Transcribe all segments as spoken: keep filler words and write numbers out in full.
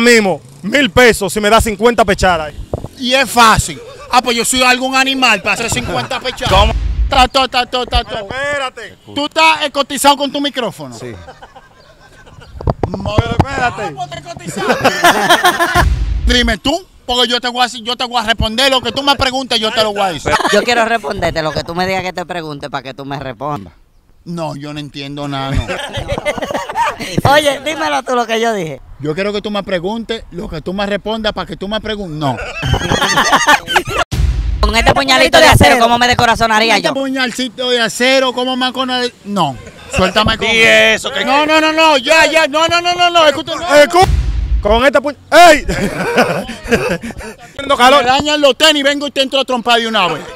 mismo mil pesos si me da cincuenta pechadas. Y es fácil. Ah, pues yo soy algún animal para hacer cincuenta pechadas. ¿Cómo? Tato, tato, tato. Pero espérate. ¿Tú estás eh, cotizado con tu micrófono? Sí. Pero espérate. Dime tú, porque yo te voy a decir, yo te voy a responder lo que tú me preguntes, yo te lo voy a decir. Yo quiero responderte lo que tú me digas que te pregunte para que tú me respondas. No, yo no entiendo nada, no. Oye, dímelo tú lo que yo dije. Yo quiero que tú me preguntes lo que tú me respondas para que tú me preguntes. No. Con este puñalito de acero, ¿cómo me descorazonaría Este yo? puñalcito de acero, ¿cómo me con el... No, suéltame con... Y eso, que... No, no, no, no, ya, ya, no, no, no, no, no, escucha, no. Escu- Con esta puñ... ¡Ey! Tengo calor. Me dañan los tenis, vengo y te entro a trompar de una vez.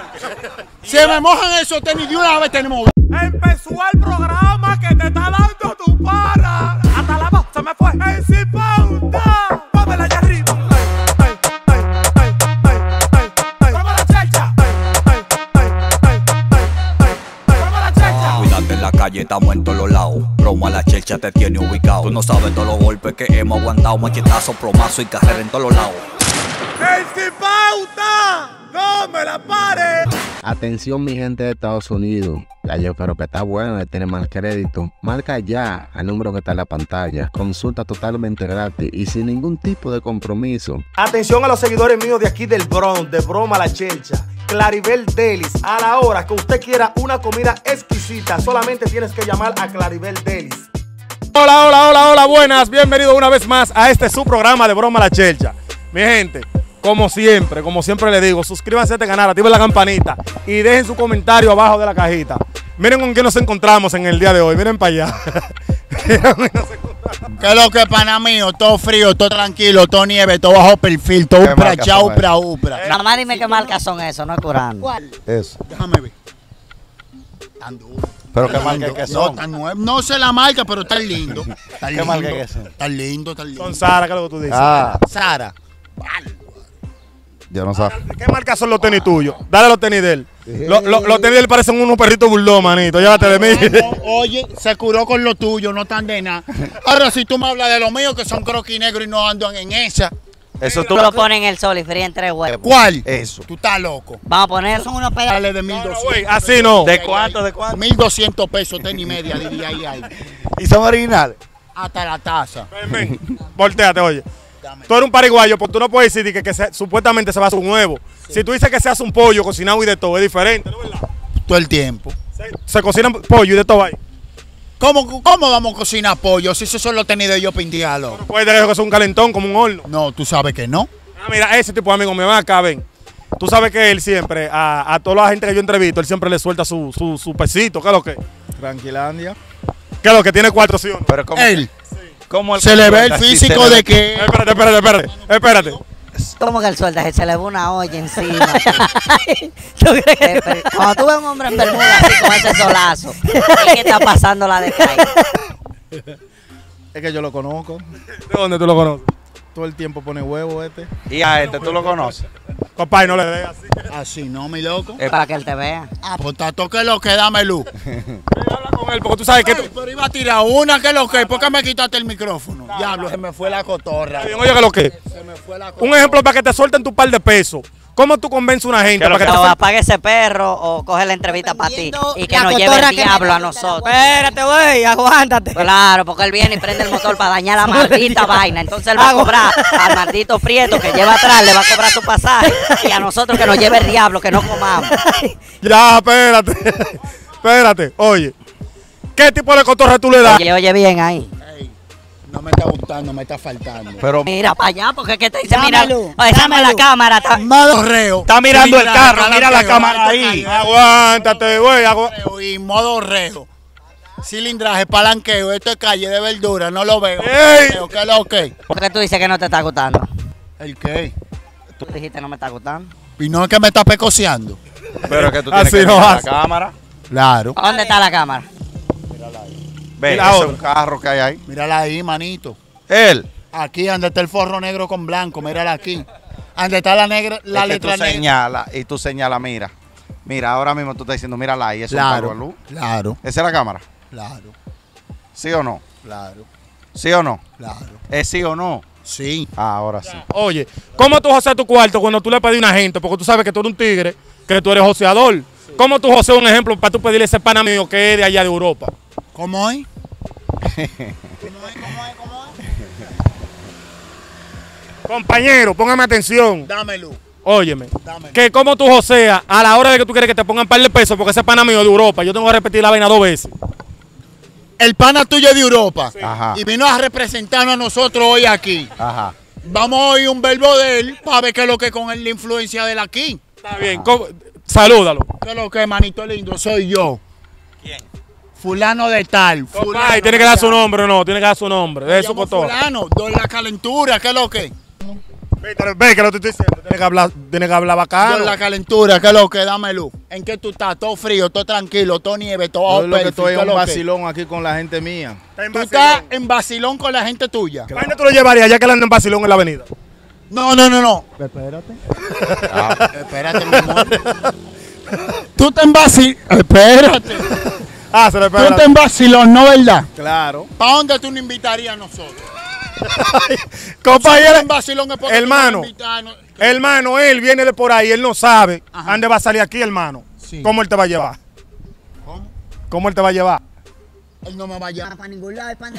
Se me mojan esos tenis de una vez, tenemos... Empezó el programa que te está dando tu para. Hasta la voz se me fue. ¡En si pauta! ¡Pómela allá arriba! ¡Ay, ay, ay, ay, ay, ay! ¡Vamos a la chacha! ¡Ay, ay, ay, ay, ay, ay! ¡Vamos a la chacha! Cuídate en la calle, estamos en todos los lados. Broma, la chelcha te tiene ubicado. Tú no sabes todos los golpes que hemos aguantado. Machetazo, plomazo y carrera en todos los lados. ¡En si pauta! ¡No me la pares! Atención mi gente de Estados Unidos. Ya yo espero que está bueno, tiene más crédito. Marca ya al número que está en la pantalla. Consulta totalmente gratis y sin ningún tipo de compromiso. Atención a los seguidores míos de aquí del Bronx, de Broma La Chelcha, Claribel Delis. A la hora que usted quiera una comida exquisita, solamente tienes que llamar a Claribel Delis. Hola, hola, hola, hola, buenas. Bienvenido una vez más a este su programa de Broma La Chelcha. Mi gente, como siempre, como siempre le digo, suscríbanse a este canal, activen la campanita y dejen su comentario abajo de la cajita. Miren con quién nos encontramos en el día de hoy, miren para allá. ¿Qué es lo que es, pana mío? Todo frío, todo tranquilo, todo nieve, todo bajo perfil, todo upra, chao, upra, upra. Nada más dime qué marcas son esos, no es curando. ¿Cuál? Eso. Déjame ver. Tan duro. Pero qué marca que No, son. tan nuevo. No sé la marca, pero está lindo. Está lindo. marca que son? Está lindo, está lindo. Son Sara, ¿qué es lo que tú dices? Ah, Sara. yo no sé. ¿Qué marca son los tenis tuyos? Dale los tenis de él. Los, los, los tenis de él parecen unos perritos bulldog, manito. Llévate de mí. No, oye, se curó con lo tuyo, no tan de nada. Ahora si tú me hablas de lo mío, que son croquis negros y no andan en esa. Eso Tú lo pones en el sol y fríe en tres huevos. ¿Cuál? Eso. Tú estás loco. Vamos a poner, son unos pedazos. Dale de mil No, no, doscientos. güey, así no. ¿De cuánto? ¿De cuánto? Mil doscientos pesos, tenis media, diría ahí, ahí. ¿Y son originales? Hasta la taza. Ven, ven. Volteate, oye. Tú eres un pariguayo, porque tú no puedes decir que, que se, supuestamente se va a hacer un huevo. Sí. Si tú dices que se hace un pollo cocinado y de todo, es diferente, ¿no es verdad? Todo el tiempo. Se, se cocina pollo y de todo ahí. ¿Cómo, ¿Cómo vamos a cocinar pollo si esos son los tenis de yo pintearlo? No puedes dejar que sea un calentón como un horno. No, tú sabes que no. Ah, mira, ese tipo de amigo me va acá, ven. Tú sabes que él siempre, a, a toda la gente que yo entrevisto, él siempre le suelta su, su, su pesito. ¿Qué es lo que? Tranquilandia. ¿Qué es lo que? Tiene cuatro, ¿sí o no? Pero como Él. ¿cómo el Se le ve el físico de que... Espérate, espérate, espérate. Espérate. ¿Cómo que el suelda? Se le ve una olla encima. ¿Tú crees que- pero cuando tú ves a un hombre en bermuda así con ese solazo, es que está pasando la de calle. Es que yo lo conozco. ¿De dónde tú lo conoces? Todo el tiempo pone huevo este. Y a este, ¿tú lo conoces? Papá, y no le des así. Así no, mi loco. Es para que él te vea. Ah, pues tato que lo que dame luz. Ven, habla con él, porque tú sabes que... Ay, pero iba a tirar una, que lo que, ¿por qué me quitaste el micrófono? Diablo, se me fue la cotorra. Bien, oye, que lo que... Se me fue la cotorra. Un ejemplo para que te suelten tu par de pesos. ¿Cómo tú convences a una gente para que te O suelte? apague ese perro o coge la entrevista para ti y que la nos lleve cotorra el que diablo me- a nosotros. Espérate, güey, aguántate. Claro, porque él viene y prende el motor para dañar la maldita vaina. Entonces él va a cobrar al maldito Prieto que lleva atrás, le va a cobrar su pasaje. Y a nosotros que nos lleve el diablo, que no comamos. Ya, espérate. Espérate. Oye, ¿qué tipo de cotorra tú le das? Oye, oye bien ahí. Ey, no me está gustando, me está faltando. Pero Mira para allá, porque es que te dice, mira, Dámelo, oye, dame la dámelo. cámara. está- Modo reo. está mirando el Mira, carro, cala mira la que cámara va, ahí. esto Aguántate, güey. agu- cayó. Y modo reo. Cilindraje, palanqueo, esto es calle de verdura, no lo veo. Ey. Veo, ¿qué es lo que? ¿Por qué tú dices que no te está gustando? ¿El qué? Tú dijiste no me está gustando. Y no es que me está pecoseando. Pero que tú tienes Así que no mirar la hace. cámara. Claro. ¿Dónde está la cámara? Ve, Y la ese es otra. un carro que hay ahí. Mírala ahí, manito. Él. Aquí, donde está el forro negro con blanco, mírala aquí. Donde está la negra, la es que letra tú negra. señalas y tú señalas, mira. Mira, ahora mismo tú estás diciendo, mírala ahí, es un carro de luz. Claro, ¿Esa es la cámara? claro, ¿Sí o no? claro, ¿Sí o no? claro. ¿Es sí o no? Sí. Ah, ahora sí. Oye, ¿cómo tú joseas tu cuarto cuando tú le pedís a una gente? Porque tú sabes que tú eres un tigre, que tú eres joseador. ¿Cómo tú joseas un ejemplo para tú pedirle a ese pana mío que es de allá de Europa? ¿Cómo es? ¿Cómo es? ¿Cómo es? ¿Cómo es? Compañero, póngame atención. Dámelo. Óyeme, Dámelo. que como tú joseas a la hora de que tú quieres que te pongan un par de pesos porque ese pana mío de Europa, yo tengo que repetir la vaina dos veces. El pana tuyo es de Europa. Ajá. Y vino a representarnos a nosotros hoy aquí. Ajá. Vamos a oír un verbo de él para ver qué es lo que con él la influencia de él aquí. Está bien, ¿cómo? Salúdalo. ¿Qué es lo que, manito lindo? Soy yo. ¿Quién? Fulano de tal. Fulano Ay, tiene que de dar su tal. nombre, no, tiene que dar su nombre. De Me eso llamo con todo. Fulano, don la calentura, ¿qué es lo que? Ve, ve que lo te estoy diciendo. Tiene que hablar, tiene que hablar bacano. Don la calentura, ¿qué es lo que? Dámelo. ¿En qué tú estás? Todo frío, todo tranquilo, todo nieve, todo Yo lo que perfecto, estoy ¿qué en es un lo que? vacilón aquí con la gente mía. Está en Tú vacilón. estás en vacilón con la gente tuya. ¿Qué vaina tú lo llevarías ya que él anda en vacilón en la avenida? No, no, no, no. Espérate. Espérate, mi amor. Tú te en vacilón. Espérate. Ah, se le Tú te pega. en vacilón, ¿no verdad? Claro. ¿Para dónde tú nos invitarías a nosotros? Compañero, En vacilón es porque tú hermano, nos invitas, ¿no? hermano, él viene de por ahí, él no sabe Ajá. dónde va a salir aquí, hermano. Sí. ¿Cómo él te va a llevar? ¿Cómo? ¿Cómo él te va a llevar? Él no me va a llevar. Para ningún lado, para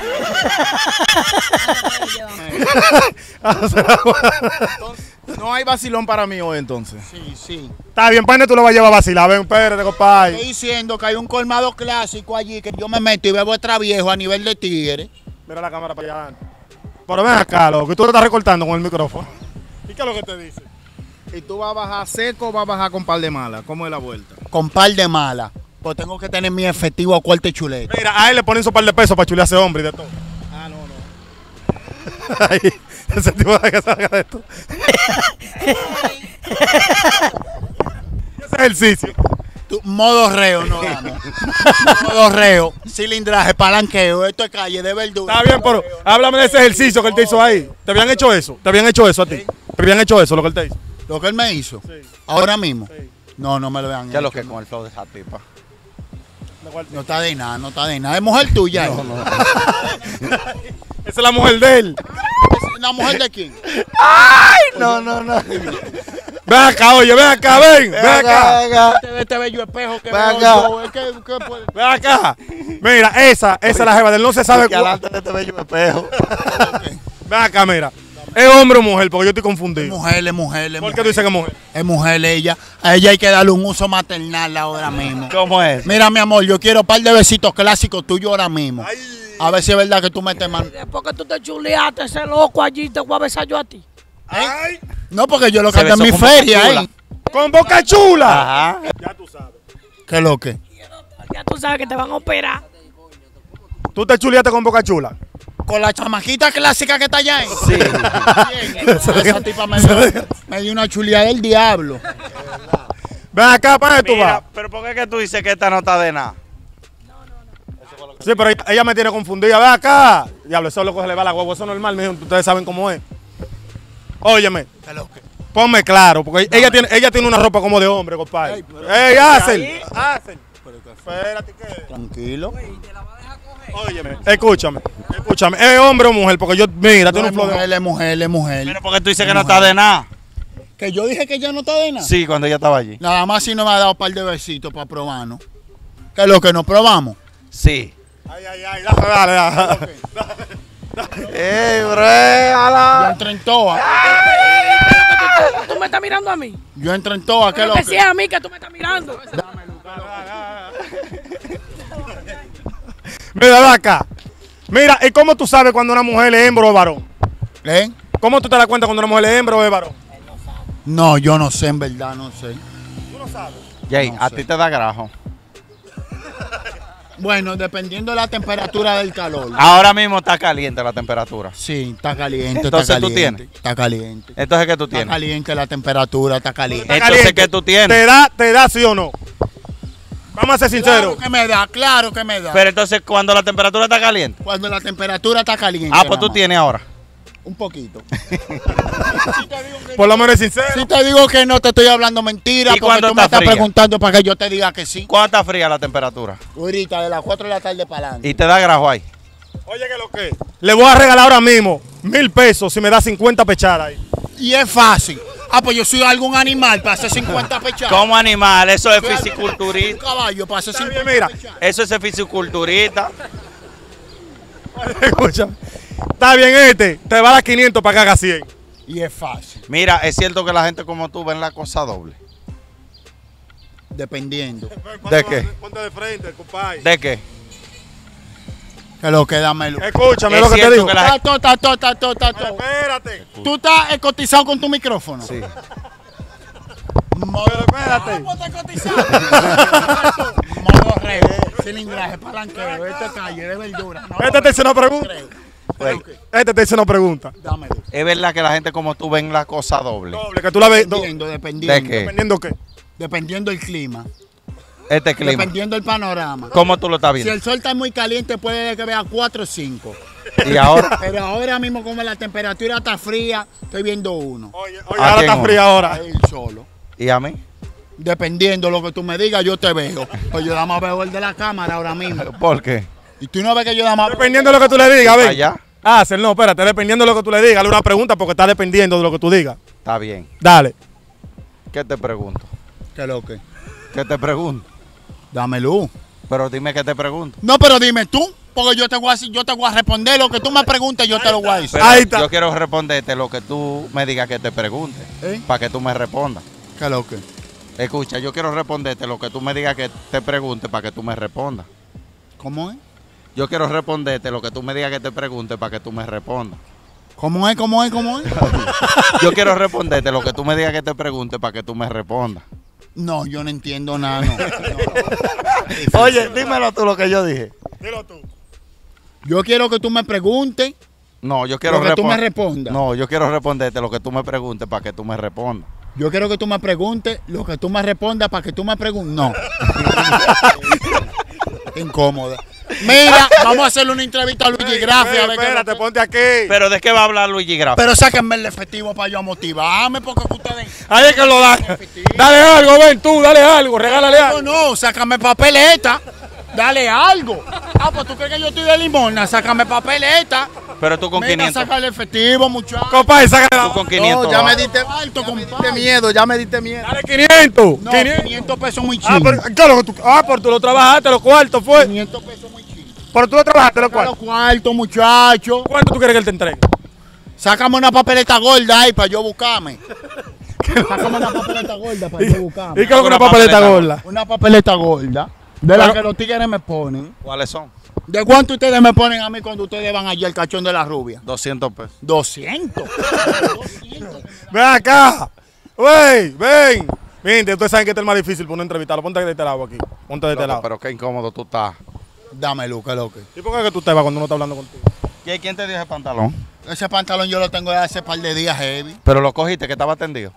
No hay vacilón para mí hoy entonces. Sí, sí. Está bien, pana, tú lo vas a llevar a vacilar. Ven, espérate, Estoy compadre. diciendo que hay un colmado clásico allí que yo me meto y bebo extra viejo a nivel de tigre. Mira la cámara para allá. Pero ven acá, loco, que tú te estás recortando con el micrófono. ¿Y qué es lo que te dice? ¿Y tú vas a bajar seco o vas a bajar con par de malas? ¿Cómo es la vuelta? Con par de malas. Pues tengo que tener mi efectivo a cuarto y chuleta. Mira, a él le ponen su par de pesos para chulearse hombre y de todo. Ah, no, no. Ahí, ese tipo de que salga de esto. Ese ejercicio. Tú- modo reo, no vamos. Modo reo, cilindraje, palanqueo, esto es calle de verdura. Está bien, pero háblame de ese ejercicio que él te hizo ahí. ¿Te habían hecho eso? ¿Te habían hecho eso a ti? ¿Te habían hecho eso, lo que él te hizo? Lo que él me hizo, Sí. ahora mismo. Sí. No, no me lo vean. ¿Qué es lo que con el flow de esa tipa? No está de nada, no está de nada. Es mujer tuya. ¿eh? Esa es la mujer de él. ¿Es la mujer de quién? No, no, no. Ven acá, oye, ven acá, ven. Ven acá. Este de este bello espejo que Venga. veo yo. Es que, que puede- Ven acá. Mira, esa, esa es la jeva de él. No se sabe Que cuál. adelante de este bello espejo. Ven acá, mira. ¿Es hombre o mujer? Porque yo estoy confundido. mujer, es mujer, es ¿Por mujer. qué tú dices que es mujer? Es mujer ella. A ella hay que darle un uso maternal ahora mismo. ¿Cómo es? Mira, mi amor, yo quiero un par de besitos clásicos tuyos ahora mismo. A ver si es verdad que tú metes mano. Después que tú te chuleaste ese loco allí, te voy a besar yo a ti. Ay, No, porque yo lo Se canto en besó mi con Boca feria, Chula. ¿eh? con boca chula. Ajá. Ya tú sabes. ¿Qué es lo que? Ya tú sabes que te van a operar. ¿Tú te chuleaste con boca chula? Con la chamaquita clásica que está allá. ¿eh? Sí. Bien, esa tipa me dio, me dio una chuleada del diablo. Ven acá, ¿para dónde tú vas? Mira, pero ¿por qué que tú dices que esta no está de nada? Sí, pero ella, ella me tiene confundida. Ven acá. Diablo, eso es lo que se le va la huevo. Eso es normal, mijo. Ustedes saben cómo es. Óyeme, ¿Qué es lo que? ponme claro, porque ella tiene, ella tiene una ropa como de hombre, compadre. ¡Ey, Hazel! Hazel. Espérate, ¿qué? Tranquilo. Óyeme, escúchame, escúchame. ¿Es hombre o mujer? Porque yo, mira, No, tiene es un flow de... mujer, es mujer, es mujer. Pero ¿por qué tú dices que no está de nada? Que yo dije que ella no está de nada. Sí, cuando ella estaba allí. Nada más si no me ha dado un par de besitos para probarnos. ¿Qué es lo que nos probamos? Sí. Ay, ay, ay, dale, dale, dale. ¡Ey, Yo brégala! entré en toa. Tú me estás mirando a mí. Yo entré en toa. ¿Qué es Pero lo que si es que? a mí que tú me estás mirando. Mira, ven acá. Mira, ¿y cómo tú sabes cuando una mujer es hembra o es varón? ¿Eh? ¿Cómo tú te das cuenta cuando una mujer es hembra o es varón? No, yo no sé, en verdad, no sé. Jay, No a sé. ti te da grajo. Bueno, dependiendo de la temperatura del calor. Ahora mismo está caliente la temperatura. Sí, está caliente, Entonces, está ¿tú caliente. tienes? Está caliente. Entonces, ¿qué tú Está tienes? caliente la temperatura, está caliente. Está Entonces, caliente. ¿qué tú tienes? ¿Te da, te da sí o no? Vamos a ser sinceros. Claro que me da, claro que me da. Pero entonces, cuando la temperatura está caliente. Cuando la temperatura está caliente. Ah, pues tú nada más. tienes ahora. Un poquito. Por lo menos es sincero. Si te digo que no te estoy hablando mentira, ¿Y porque cuándo tú me está estás fría? preguntando para que yo te diga que sí. ¿Cuándo está fría la temperatura? Ahorita, de las cuatro de la tarde para adelante. Y te da grajo ahí. Oye, que lo que. Le voy a regalar ahora mismo mil pesos si me da cincuenta pechadas ahí. Y es fácil. Ah, pues yo soy algún animal para hacer cincuenta pechadas. Como animal, eso es Soy algún- fisiculturista. Un caballo para hacer Está bien, cincuenta mira. pechadas. Eso es fisiculturista. Escúchame. Está bien, este. Te va a dar quinientos para que haga cien. Y es fácil. Mira, es cierto que la gente como tú ven la cosa doble. Dependiendo. ¿De qué? Ponte de frente, compadre. ¿De qué? Que lo que dámelo. Escúchame Es lo que te cierto digo. que la- Tato, tato, tato, tato. Espérate. ¿Tú estás eh, cotizado con tu micrófono? Sí. Modo, Pero espérate. ¿Cómo te cotizado? Modo rey. Cilindraje, palanqueo, este calle de verdura. No, Este te hizo una pregunta. creo. Güey, Este te hizo una pregunta. Dámelo. es verdad que la gente como tú ven la cosa doble. Doble, que tú la ves. do- Dependiendo, dependiendo. ¿De qué? Dependiendo qué. Dependiendo del clima. Este clima. Dependiendo del panorama. ¿Cómo tú lo estás Si viendo? el sol está muy caliente, puede que vea cuatro o cinco. Y ahora, Pero ahora mismo, como la temperatura está fría, estoy viendo uno. Oye, oye, ¿A ahora quién está uno? fría ahora. Ahí solo. ¿y a mí? Dependiendo de lo que tú me digas, yo te veo. Pues yo nada más veo el de la cámara ahora mismo. ¿Por qué? Y tú no ves que yo nada más veo- Dependiendo de lo que tú le digas, ven. Allá. Ah, Cel, no, espérate, dependiendo de lo que tú le digas. Dale una pregunta porque está dependiendo de lo que tú digas. Está bien. Dale. ¿Qué te pregunto? ¿Qué lo que? ¿Qué te pregunto? Dame luz. Pero dime qué te pregunto. No, pero dime tú, porque yo te voy a, decir- yo te voy a responder lo que tú me preguntes, yo te lo voy a decir. Pero Ahí está. yo quiero responderte lo que tú me digas que te pregunte. ¿Eh? Para que tú me respondas. ¿Qué lo que? Escucha, yo quiero responderte lo que tú me digas que te pregunte para que tú me respondas. ¿Cómo es? Yo quiero responderte lo que tú me digas que te pregunte para que tú me respondas. ¿Cómo es? ¿Cómo es? ¿Cómo es? Yo quiero responderte lo que tú me digas que te pregunte para que tú me respondas. No, yo no entiendo nada, no. No. Oye, dímelo tú lo que yo dije. Dilo tú. Yo quiero que tú me preguntes No, yo quiero lo que tú me respon- respondas. No, yo quiero responderte lo que tú me preguntes para que tú me respondas. Yo quiero que tú me preguntes lo que tú me respondas para que tú me preguntes. No. Incómoda. Mira, vamos a hacerle una entrevista a Luigi Graffi. Ey, a ver qué- espérate, ponte aquí. Pero ¿de qué va a hablar Luigi Graf? Pero sáquenme el efectivo para yo motivarme, porque ustedes... Ahí es que lo dan. Dale algo, ven tú, dale algo, regálale No, algo. no, sácame papeleta. Dale algo. Ah, pues tú crees que yo estoy de limona. Sácame papeleta. Pero tú con Mira, quinientos. saca el efectivo, muchacho. Compadre, sácale Tú la. con quinientos. No, ya me vas. diste, Alto, ya me diste compadre. miedo, ya me diste miedo. Dale quinientos. No, quinientos. quinientos pesos muy Ah, chido. pero, ¿qué es lo que tú, ah, pero tú lo trabajaste, los cuartos fue. quinientos pesos muy chido. Pero tú lo trabajaste, los Saca cuartos. los cuartos, muchacho. ¿Cuánto tú quieres que él te entregue? Sácame una papeleta gorda ahí para yo buscarme. Sácame una papeleta gorda para yo ¿Y buscarme. qué es lo que una Una papeleta papeleta gorda? Una papeleta gorda. De la Pero- que los tigres me ponen. ¿Cuáles son? ¿De cuánto ustedes me ponen a mí cuando ustedes van allí al cachón de la rubia? doscientos pesos. doscientos. doscientos. Ven acá. Wey, ven. Miren, ustedes saben que este es el más difícil por no entrevistarlo. Ponte de este lado aquí. Ponte de este Loco, lado. pero qué incómodo tú estás. Dame luz, que lo que. ¿Y por qué que tú te vas cuando uno está hablando contigo? ¿Y quién te dio ese pantalón? Ese pantalón yo lo tengo de hace par de días heavy. Pero lo cogiste que estaba tendido.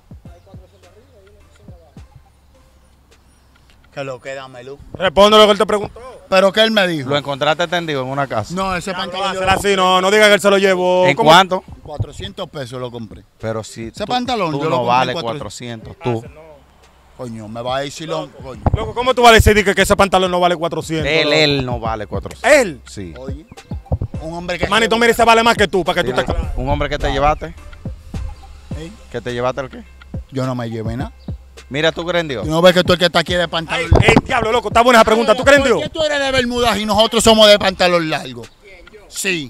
Que lo que dame luz. Responde lo que él te preguntó. Pero que él me dijo. Lo encontraste tendido en una casa. No, ese No, pantalón yo hacer así, no, no diga que él se lo llevó. ¿En ¿Cómo? cuánto? cuatrocientos pesos lo compré. Pero si Ese tú, pantalón tú yo lo no compré en vale cuatrocientos. cuatrocientos. Tú. Coño, me va a decir lo. Coño. Loco, ¿cómo tú vas a decir que, que ese pantalón no vale cuatrocientos? Él, loco? él no vale cuatrocientos. Él. Sí. Oye, un hombre que. Manito, mira, ese vale más que tú, para que tú Dile, te claro. un hombre que te llevaste. ¿Eh? ¿Que te llevaste el qué? Yo no me llevé nada. Mira, tú crees en Dios. Tú no ves que tú el que está aquí de Ay, pantalón. ey, diablo, loco, está buena esa pregunta. ¿Tú crees en ¿Por Dios? qué tú eres de Bermudas y nosotros somos de pantalón largo? Sí.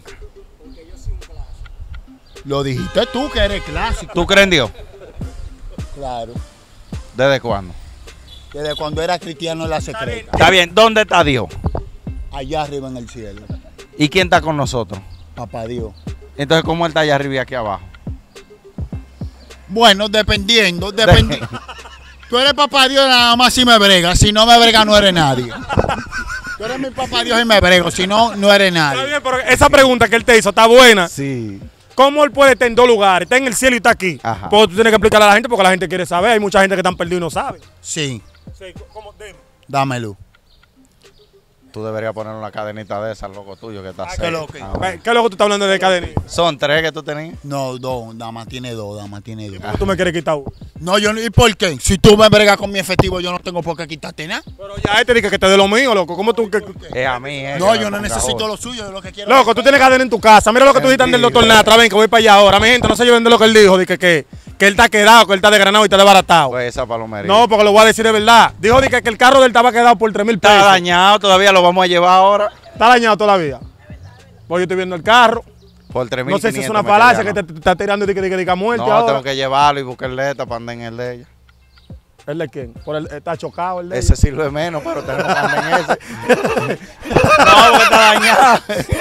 Lo dijiste tú que eres clásico. ¿Tú crees en Dios? Claro. ¿Desde cuándo? Desde cuando era cristiano en la secreta. Está bien, ¿dónde está Dios? Allá arriba en el cielo. ¿Y quién está con nosotros? Papá Dios. Entonces, ¿cómo él está allá arriba y aquí abajo? Bueno, dependiendo, dependiendo. Tú eres papá Dios nada más si me brega. Si no me brega, no eres nadie. Tú eres mi papá Dios y me brego. Si no, no eres Está nadie. bien, pero esa pregunta que él te hizo está buena. Sí. ¿Cómo él puede estar en dos lugares? Está en el cielo y está aquí. Ajá. Pues tú tienes que explicarle a la gente porque la gente quiere saber. Hay mucha gente que están perdidos y no sabe. Sí, Sí, ¿cómo? Dime. dámelo. Tú deberías poner una cadenita de esas, loco tuyo, que está Ah, seco. qué loco. Ah, bueno. ¿Qué es lo que tú estás hablando de cadenita? Son tres que tú tenías. No, dos, dama tiene dos, dama tiene dos. ¿Tú me quieres quitar uno? No, yo no, ¿y por qué? Si tú me bregas con mi efectivo, yo no tengo por qué quitarte nada. Pero ya este dice que te dé lo mío, loco. ¿Cómo tú? Que... Es a mí, eh. No, que yo me no ponga necesito otro. lo suyo, yo lo que quiero. Loco, tú tienes cadena en tu casa. Mira lo que tú dijiste del doctor Natra. Ven, que voy para allá ahora. Mi gente, no se lleven de lo que él dijo. De que, que, que él está quedado, que él está desgranado y está desbaratado. Pues esa palomería. No, porque lo voy a decir de verdad. Dijo de que, que el carro del estaba quedado por tres mil pesos. Está dañado, todavía lo vamos a llevar ahora. Está dañado todavía. Pues yo estoy viendo el carro. Por tres mil No sé si es una me falacia que quedan, te, te está tirando de que de que a muerte No, ahora. tengo que llevarlo y buscarle esta para andar en el de ella. ¿El de quién? Por el, está chocado el de Ese ella. sirve menos, pero tenemos que andar en ese. No, porque está dañado.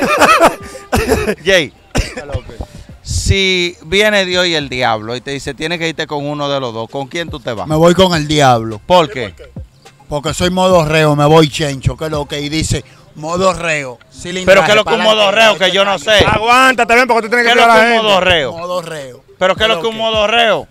Jay, si viene Dios y el diablo y te dice tienes que irte con uno de los dos, ¿con quién tú te vas? Me voy con el diablo. ¿Por qué? Porque soy modo reo, me voy chencho, que es lo que y dice modo reo. Pero ¿qué es lo que un modo reo que yo no sé? Aguántate, ven, porque tú tienes ¿Qué que es lo cuidar a que la un gente. modo reo? Modo reo. ¿Pero qué es lo que un modo reo?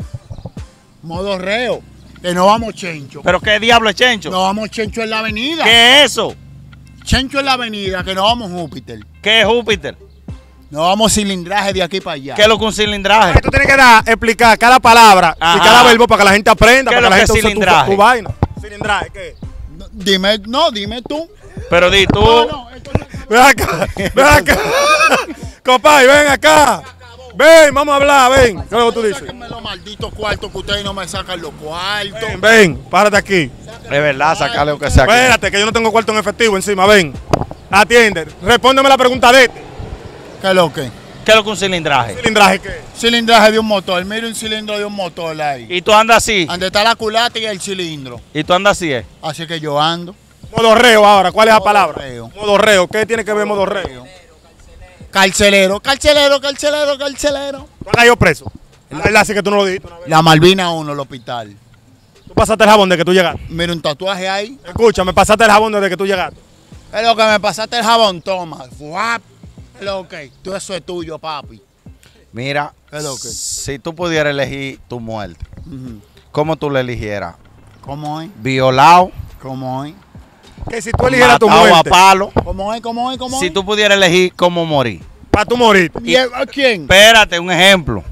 Modo reo. Que no vamos chencho. ¿Pero qué diablo es Chencho? No vamos chencho en la avenida. ¿Qué es eso? Chencho en la avenida, que no vamos Júpiter. ¿Qué es Júpiter? No vamos cilindraje de aquí para allá. ¿Qué es lo que un cilindraje? Tú tienes que dar, explicar cada palabra Ajá. y cada verbo para que la gente aprenda, ¿Qué es para que la lo gente que es use tu, cilindraje? tu vaina. Cilindraje, ¿qué? No, dime, no, dime tú. Pero di tú. No, no, esto no- Ven acá, ven acá. Compadre, ven acá. Ven, vamos a hablar, ven. ¿Qué es lo que tú dices? Sáquenme los malditos cuartos que ustedes no me sacan los cuartos. Ven, ven, párate aquí. Es verdad, sacarle lo que sea. aquí. Espérate, que yo no tengo cuarto en efectivo encima, ven. Atiende, respóndeme la pregunta de este. ¿Qué es lo que? ¿Qué es lo que un cilindraje? ¿Cilindraje qué? Cilindraje de un motor. Mira un cilindro de un motor ahí. Y tú andas así. Donde está la culata y el cilindro. Y tú andas así, ¿eh? Así que yo ando. Modorreo ahora, ¿cuál es la palabra? Modorreo. Modorreo, ¿qué tiene que ver modorreo? Carcelero, carcelero, carcelero, carcelero. ¿Tú has caído preso? La verdad sí que tú no lo dijiste una vez. La Malvina uno, el hospital. Tú pasaste el jabón desde que tú llegaste. Mira un tatuaje ahí. Escúchame, pasaste el jabón desde que tú llegaste. Es lo que me pasaste el jabón, toma. Fuap. Es lo que. Tú eso es tuyo, papi. Mira, ¿Qué es lo que? si tú pudieras elegir tu muerte, Ujú. ¿cómo tú la eligieras? ¿Cómo es? ¿Violado? ¿Cómo es? Que si tú eligieras tu ¿Matado a muerte, palo? ¿Cómo es? ¿Cómo es? ¿Cómo es? Si tú pudieras elegir cómo morir. para tú morir. ¿Y a quién? Espérate, un ejemplo.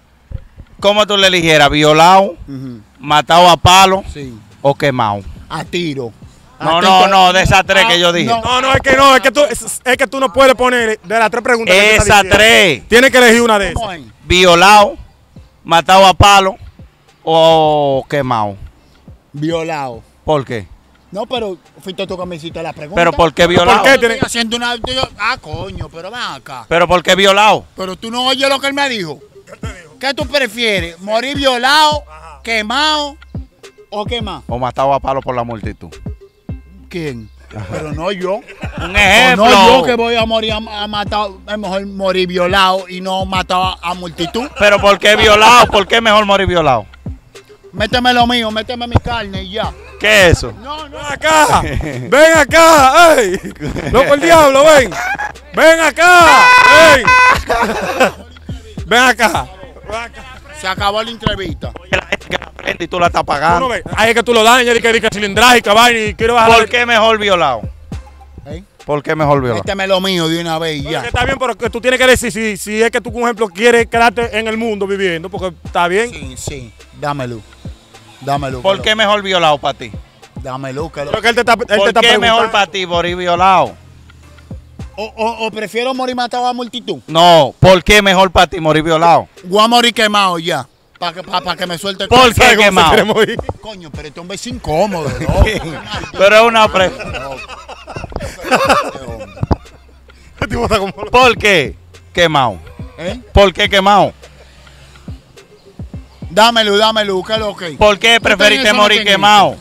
¿Cómo tú le eligieras? ¿Violado, Ujú. matado a palo Sí. o quemado? A tiro. No, A no, tiro. no, de esas tres Ah, que yo dije. no. No, no, es que no, es que tú, es, es que tú no puedes poner de las tres preguntas. que te está Esas diciendo. tres. Tienes que elegir una de ¿Cómo esas. es? Violado, matado a palo o quemado. Violado. ¿Por qué? No, pero fuiste tú que me hiciste la pregunta. ¿Pero por qué violado? ¿Por qué Yo tiene- estoy haciendo una... yo- ah, coño, pero ven acá. ¿Pero por qué violado? Pero tú no oyes lo que él me dijo. ¿Qué tú prefieres? ¿Morir violado, quemado o quemado? ¿O matado a palo por la multitud? ¿Quién? Pero no yo. Un O ejemplo. no yo que voy a morir a, a matar, es mejor morir violado y no matar a, a multitud. ¿Pero por qué violado? ¿Por qué mejor morir violado? Méteme lo mío, méteme mi carne y ya. ¿Qué es eso? No, no. Ven acá, ven acá, ey. Loco el diablo, ven. Ven acá, ey. Ven acá. Ven acá. Se acabó la entrevista. La gente que la prende y tú la estás Tú pagando. no ves. Ahí es que tú lo dañas, y que, y que cilindrágica, vaina, y quiero bajar. ¿Por qué mejor violado? ¿Eh? ¿Por qué mejor violado? Méteme lo mío de una vez y Porque ya. está bien, pero que tú tienes que decir si, si es que tú, por ejemplo, quieres quedarte en el mundo viviendo, porque está bien. Sí, sí. Dámelo. Dámelo. ¿Por que qué lo- mejor violado para ti? Dámelo. Que lo- Pero que él te está, él te ¿Por está qué mejor preguntando. para ti morir violado? o, o, o prefiero morir matado a multitud. No, ¿por qué mejor para ti morir violado? Voy a morir quemado ya. Para que, pa, pa que me suelte el ¿Por cuerpo. qué ¿Sabes cómo se quemado? quiere morir? Coño, pero este hombre es incómodo, ¿no? Pero es una pre... Este tipo está como- ¿Por qué quemado? ¿Eh? ¿Por qué quemado? Dámelo, dámelo, ¿qué es lo que? ¿Por qué preferiste eso, no morir tenés. quemado?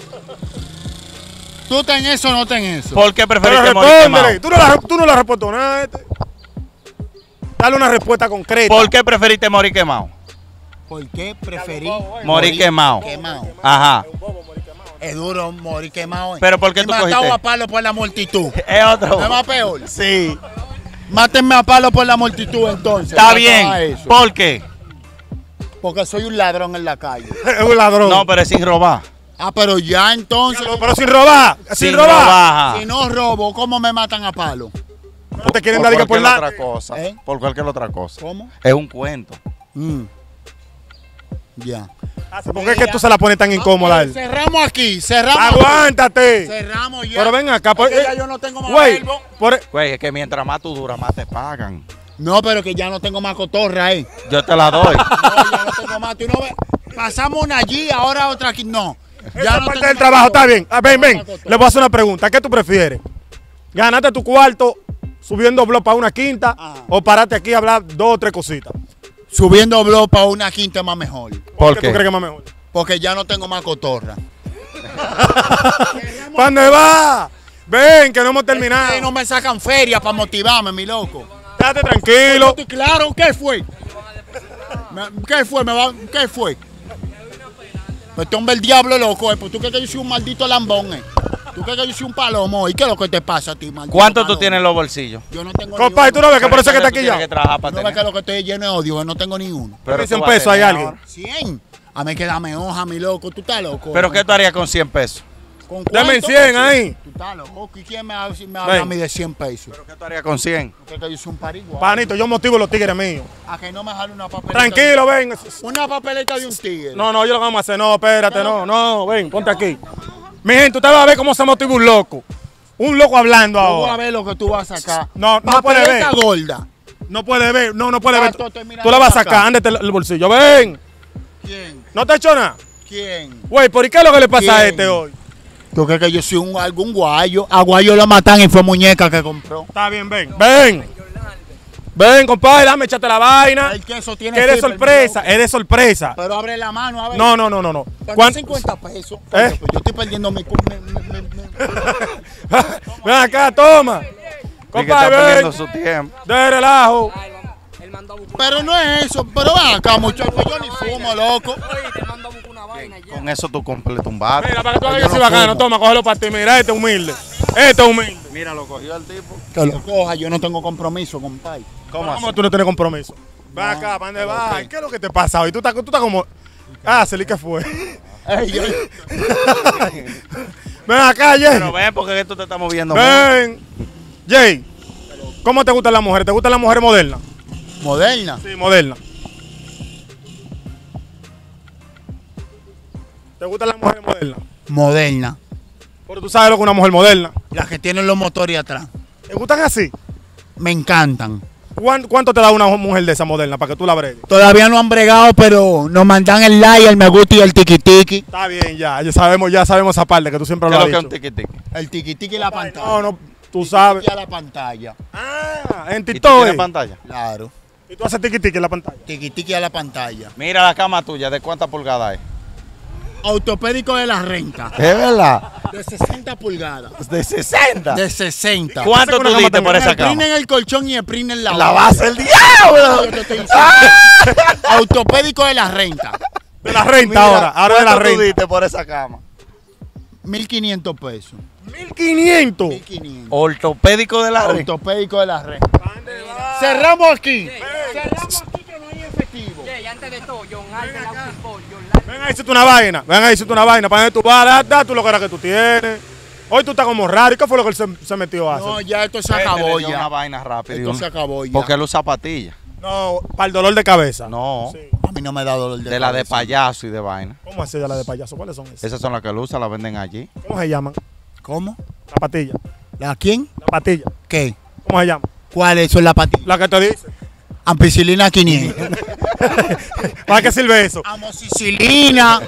¿Tú ten eso o no ten eso? ¿Por qué Pero preferiste morir respóndele. quemado? Tú no la, tú no la respondes nada. Este. Dale una respuesta concreta. ¿Por qué preferiste morir quemado? ¿Por qué preferí Morir quemado. quemado? Ajá. Es duro morir quemado. ¿eh? Pero ¿por qué Y tú matado cogiste? a palo por la multitud. Es otro. ¿Me va peor? Sí. Mátenme a palo por la multitud entonces. Está No bien. haga eso. ¿Por qué? Porque soy un ladrón en la calle. Es un ladrón. No, pero es sin robar. Ah, pero ya entonces. Pero, pero sin robar, sin, Sin robar. robar. Si no robo, ¿cómo me matan a palo? No te quieren Por dar que por cualquier nada. otra cosa. ¿Eh? Por cualquier otra cosa. ¿Cómo? Es un cuento. Mm. Ya. ¿Por qué es que tú se la pones tan incómoda a él? Cerramos aquí, cerramos. ¡Aguántate! Cerramos ya. Pero ven acá. Es Por, que ya yo no tengo más güey, verbo. por- Güey, es que mientras más tú duras, más te pagan. No, pero que ya no tengo más cotorra ahí. Yo te la doy. No, ya no tengo más. Tú no ves. Pasamos una allí, ahora otra aquí. No. esa Ya no parte tengo del más trabajo cotorra. está bien. Ah, ven, ven. No, cotorra. Le voy a hacer una pregunta. ¿Qué tú prefieres? ¿Ganarte tu cuarto subiendo blog para una quinta Ajá. o pararte aquí a hablar dos o tres cositas? Subiendo blog para una quinta más mejor. ¿Por qué qué? tú crees que es más mejor? Porque ya no tengo más cotorra. ¿Para dónde va? Ven, que no hemos terminado. Ustedes no me sacan feria para motivarme, mi loco. Quédate Yo tranquilo. estoy claro, ¿qué fue? Me- ¿Qué fue? Me va- ¿Qué fue? Pues este hombre el diablo loco, eh. Pues tú crees que yo soy un maldito lambón, eh. Tú crees que yo soy un palomo. ¿Y qué es lo que te pasa a ti, maldito ¿Cuánto tú palomo? tienes en los bolsillos? Yo no tengo Compadre, tú ni uno. no ves que por eso es que está Tú aquí tienes ya. que trabajar para No ves que tener. lo que estoy lleno de odio, que no tengo ni uno. Pero Dice tú un vas a peso, hay tener alguien. ahora. cien. A mí que dame hoja, mi loco. Tú estás loco. ¿Pero eh. qué tú harías con cien pesos? ¿Con Dame cuánto? cien ahí. Tú estás loco. ¿Y quién me, ha- me habla Ven. a mí de cien pesos? ¿Pero qué tú harías con cien? Porque que yo soy un pariguayo. Panito, yo motivo los tigres míos. A que no me jale una papeleta. Tranquilo, ven. Una papeleta de un tigre. No, no, yo lo vamos a hacer. No, espérate, no, no, ven, ponte aquí. Mi gente, usted va a ver cómo se motiva un loco. Un loco hablando Tú vas a ahora. ver lo que tú vas a sacar. No, no puede Papeleta ver. gorda. No puede ver, no, no puede Ah, ver. tú estoy mirando Tú la vas a acá. sacar, ándate el el bolsillo. Ven, ¿Quién? no te he hecho nada. ¿Quién? Güey, ¿por qué es lo que le pasa a ¿Quién? este hoy? ¿Tú crees que yo soy un, algún guayo? A guayo lo matan y fue muñeca que compró. Está bien, ven. Ven. Ven, compadre, dame, échate la vaina. El queso tiene Que es de fibra, sorpresa, mi loco. es de sorpresa. Pero abre la mano, a ver. No, no, no, no, no. Pero ¿Cuán- cincuenta pesos. ¿Eh? Coño, pues yo estoy perdiendo mi... cu- mi- mi- mi- mi- Ven acá, toma. Y que está Compadre, perdiendo ven. su tiempo. De relajo. Pero no es eso. Pero ven acá, muchachos. Yo ni fumo, loco. Con eso tú completas un bate. Mira, para que tú hagas Yo que soy no bacano, fumo. toma, cógelo para ti. Mira, este humilde. Este humilde. Mira, lo cogió el tipo. Que lo coja. Yo no tengo compromiso, compadre. ¿Cómo así? ¿Cómo tú no tienes compromiso? Ven acá, ¿para dónde vas? ¿Qué es lo que te pasa hoy? Tú estás, tú estás como... Ah, Celí, ¿qué fue? Ey, yo- Ven acá, Jay. Pero ven, porque esto te está moviendo mucho. Ven. Jay, ¿cómo te gustan las mujeres? ¿Te gustan las mujeres modernas? Moderna. Sí, modernas. ¿Te gustan las mujeres modernas? Moderna. Pero tú sabes lo que es una mujer moderna. Las que tienen los motores atrás. ¿Te gustan así? Me encantan. ¿Cuán- ¿Cuánto te da una mujer de esa moderna para que tú la bregues? Todavía no han bregado, pero nos mandan el like, el me gusta y el tiki tiki. Está bien, ya. Ya sabemos, ya sabemos esa parte que tú siempre ¿Qué lo es has lo que es un dicho. tiki tiki? El tiki tiki y la pantalla. No, no, tú sabes. Tiki a la pantalla. Ah, en ¿Y tú TikTok. tienes eh. pantalla? Claro. Y tú haces tiki tiki en la pantalla. Tiki tiki a la pantalla. Mira la cama tuya, ¿de cuántas pulgadas es? Autopédico de la renta. ¿Es verdad? De sesenta pulgadas. De sesenta. De sesenta. ¿Cuánto Una tú cama diste por también. esa cama? Sprint en el colchón y sprint en la, La base. base del diablo. Yo te estoy diciendo. Autopédico de la renta. De la renta Mira, ahora, ahora de la ¿cuánto tú renta. diste por esa cama? mil quinientos pesos. mil quinientos. mil quinientos. Ortopédico de la renta. Autopédico de la renta. Cerramos aquí. Cerramos aquí que no hay efectivo. antes de todo, John Albert, Ven a decirte una vaina, ven a decirte una vaina. ¿Para dónde tú vas? Da, da tú lo que era que tú tienes. Hoy tú estás como raro. ¿Y qué fue lo que él se, se metió a hacer? No, ya esto se Este acabó le dio una ya. vaina rápida. y Esto un- se acabó ya. Porque él usa zapatillas. No, para el dolor de cabeza. No, Sí. A mí no me da dolor de de la de cabeza. payaso y de vaina. ¿Cómo así de la de payaso? ¿Cuáles son esas? Esas son las que él usa, las venden allí. ¿Cómo se llaman? ¿Cómo? La patilla. ¿La quién? La patilla. ¿Qué? ¿Cómo se llama? ¿Cuál es eso? La patilla. La que te dice. Ampicilina quinientos. ¿Para qué sirve eso? Amoxicilina.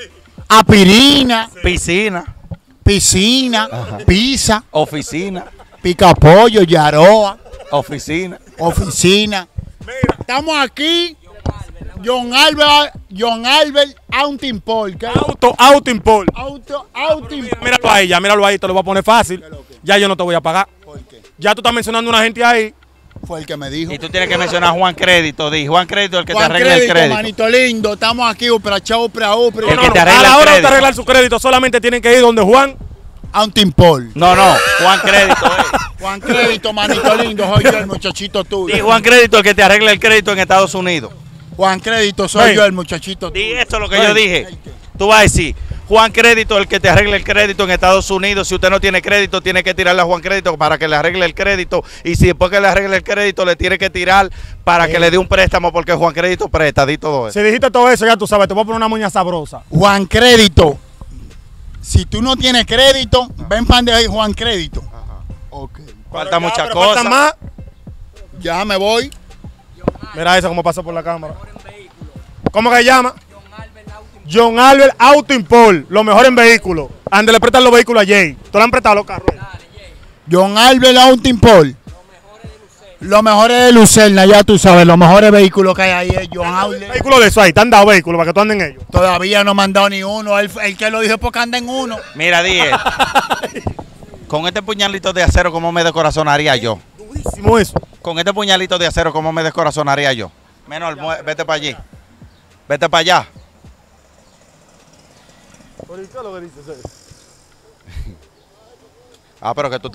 Aspirina. Piscina, Piscina. Pizza. oficina, Picapollo. Yaroa. oficina. Oficina. Estamos aquí. John Albert. John Albert Autimpol. ¿Qué? Auto, auto import. Auto. Autimpol. Míralo ahí, ya míralo ahí, te lo voy a poner fácil. Ya yo no te voy a pagar. ¿Por qué? Ya tú estás mencionando a una gente ahí. Fue el que me dijo. Y tú tienes que mencionar a Juan Crédito. Di, Juan Crédito, el que Juan te arregle crédito, el crédito. manito lindo. Estamos aquí, upra, chao, upra, upra. El que te a arregla la el hora de crédito. arreglar su crédito, solamente tienen que ir donde Juan. Autimpol. No, no, Juan Crédito. eh. Juan Crédito, manito lindo, soy yo el muchachito tuyo. Di Juan Crédito, el que te arregla el crédito en Estados Unidos. Juan Crédito, soy Ven. yo el muchachito tuyo. Di esto lo que Ven. yo dije. Tú vas a decir, Juan Crédito, el que te arregle el crédito en Estados Unidos. Si usted no tiene crédito, tiene que tirarle a Juan Crédito para que le arregle el crédito. Y si después que le arregle el crédito, le tiene que tirar para que le dé un préstamo, porque Juan Crédito presta, di todo eso. Si dijiste todo eso, ya tú sabes, te voy a poner una moña sabrosa. Juan Crédito. Si tú no tienes crédito, ven pan de ahí, Juan Crédito. Ok. Falta Pero ya, muchas pero cosas. falta más. Ya me voy. Mira eso como pasa por la cámara. ¿Cómo que se llama? John Albert Auto Import, lo mejor en vehículos. Ande le prestan los vehículos a Jay. ¿Tú le han prestado los carros? John Albert Auto Import. Los mejores de Lucerna, ya tú sabes, los mejores vehículos que hay ahí es John Albert. Vehículos de eso ahí, te han dado vehículos para que tú andes en ellos. Todavía no me han dado ni uno. El, el que lo dijo es porque anda en uno. Mira, dije, con este puñalito de acero, ¿cómo me descorazonaría yo? Durísimo eso. Con este puñalito de acero, ¿cómo me descorazonaría yo? Menor, mue- vete para allí. Vete para allá. Ah, pero que tú te...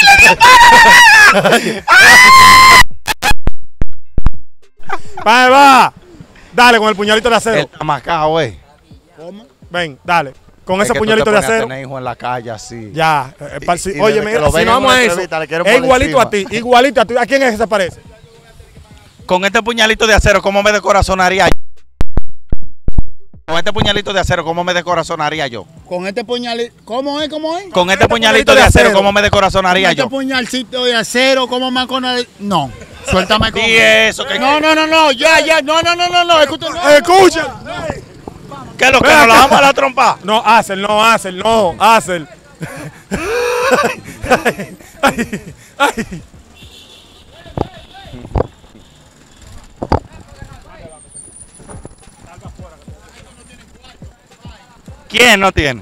Va, va. Dale con el puñalito de acero. Está mascado, güey. ¿Cómo? Ven, dale. Con Es ese que tú puñalito te de pones a acero. tener hijos en la calle así. Ya. eh, pa- si- y oye, desde que mira, lo si ven no en vamos una a eso, entrevista, le quieren es por igualito a encima. ti, igualito a ti. ¿A quién es que se parece? Con este puñalito de acero, ¿cómo me descorazonaría yo? Con este puñalito de acero, ¿cómo me descorazonaría yo? Con este puñal. ¿Cómo es? ¿Cómo es? Con este puñalito de acero, ¿cómo me descorazonaría Con este yo? puñalcito de acero, ¿cómo me con el... No, suéltame con... Di eso, que- No, no, no, no, ya, ya, no, no, no, no, no, escucha, no. Escucha. ¿Qué es lo que Ven nos la acá. vamos a la trompa? No, Hazel, no, Hazel, no, Hazel. Ay, ay, ay. ¿Quién no tiene?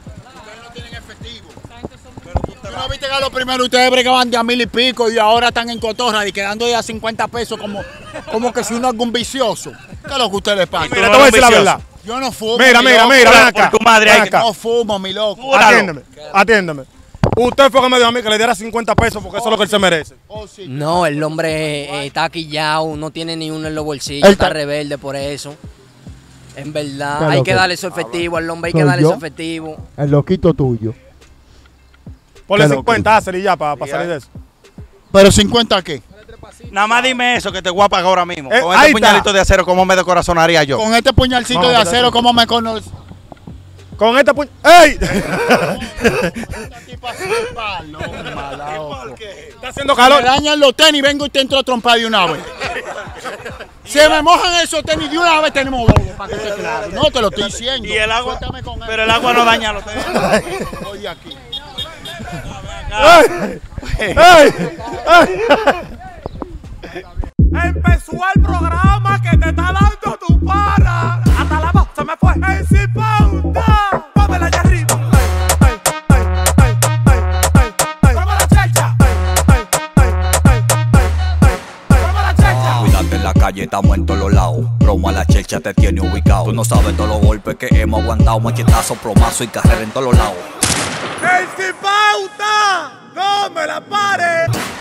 ¿Tú no viste que a lo primero ustedes bregaban de a mil y pico y ahora están en cotorra y quedando de a cincuenta pesos como, como que si uno es algún vicioso? ¿Qué es lo que a ustedes les pasa? Mira, te voy a decir la verdad. Yo no fumo. Mira, mi mira, loco. mira, ven Por acá. tu madre, ven hay acá. No fumo, mi loco. Júralo. Atiéndeme, atiéndeme. Usted fue que me dijo a mí que le diera cincuenta pesos porque eso es lo que él se merece. Oh, sí. No, el hombre eh, está quillado, no tiene ni uno en los bolsillos, Él está está- rebelde por eso. En verdad, ¿Qué es hay lo que que- darle su efectivo al hombre, hay ¿Soy que darle yo? su efectivo. El loquito tuyo. Ponle ¿Qué lo cincuenta, Hazel, y ya, para salir de eso. ¿Pero cincuenta qué? Nada más dime eso que te voy a pagar ahora mismo. Eh, Con ahí este está. puñalito de acero, ¿cómo me descorazonaría yo? Con este puñalcito Vamos, de espérate. acero, ¿cómo me conoces? Con este puño. ¡Ey! Está haciendo Me calor. dañan los tenis, vengo y te entro a trompar de una vez. Se me mojan esos tenis de una vez, tenemos doble, para que esté claro. No, te lo estoy diciendo. Y el agua, Suéltame con pero él. el agua no daña los tenis. Oye, aquí. ¡Ey! ¡Ey! ¡Ey! Empezó el programa que te está dando tu para. Hasta la voz se me fue. ¡En sin pauta! Póngela allá arriba. ¡Ay, ay, ay, ay, ay, ay! ¡Vamos a la chelcha! ¡Ay, ay, ay, ay, ay, ay! ¡Vamos a la chelcha! Cuídate en la calle, estamos en todos los lados. Broma, la chelcha te tiene ubicado. Tú no sabes todos los golpes que hemos aguantado. Machetazo, promazo y carrera en todos los lados. ¡En sin pauta! ¡No me la pases!